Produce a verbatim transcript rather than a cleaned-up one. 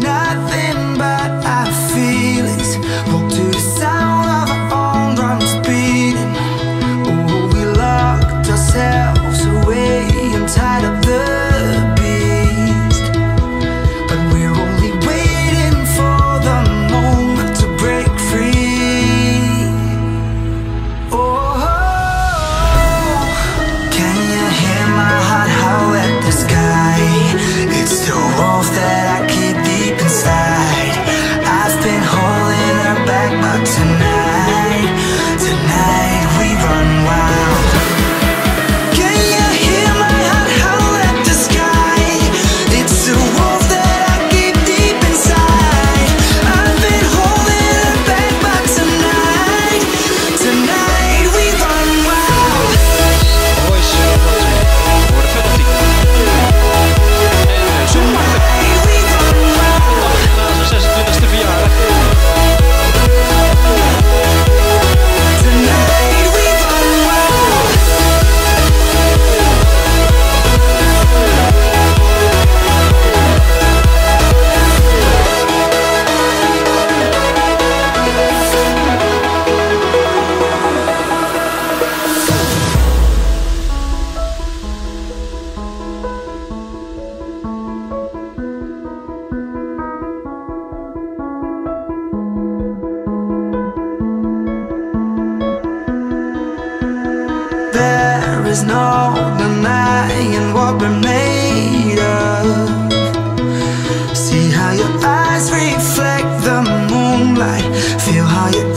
nothing but our feelings. Walk to the sound of our own drums beating. Oh, we locked ourselves away and tied up the beast. But we're only waiting for the moment to break free. Oh, can you hear my heart howl at the sky? It's the wolf that I keep deep inside. I've been holding her back, but tonight, tonight we run wild. Can you hear my heart howl at the sky? It's the wolf that I keep deep inside. I've been holding her back, but tonight, tonight we run wild. Royce voor de penalty. En zo makkelijk. We run wild. Na zijn zesentwintigste verjaardag. Tonight we run wild. There is no denying what we're made of. See how your eyes reflect the moonlight. Feel how your